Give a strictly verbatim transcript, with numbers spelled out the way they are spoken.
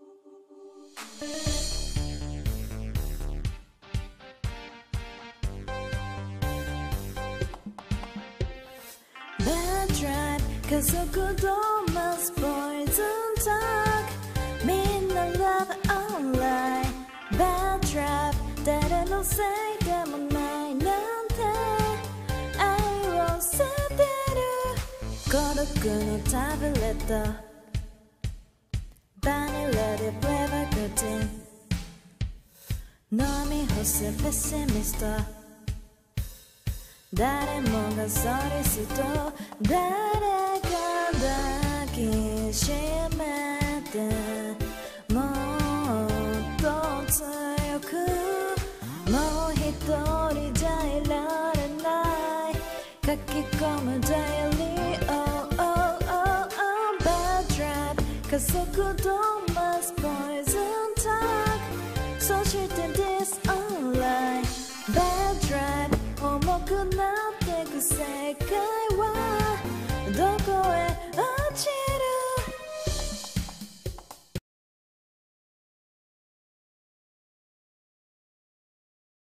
Bad drive 加速度増す Poison talk みんな Love online Bad drive 誰のせいでもないなんて愛を捨てる孤独のタブレットバニラでフレーバーグッディン飲み干すペシミスト誰もがソリスト誰か抱きしめてもっと強くもう一人じゃいられない書き込むダイアリー Oh oh oh oh Bad drive 加速度増す Poison talk そして This online Bad drive重くなってく世界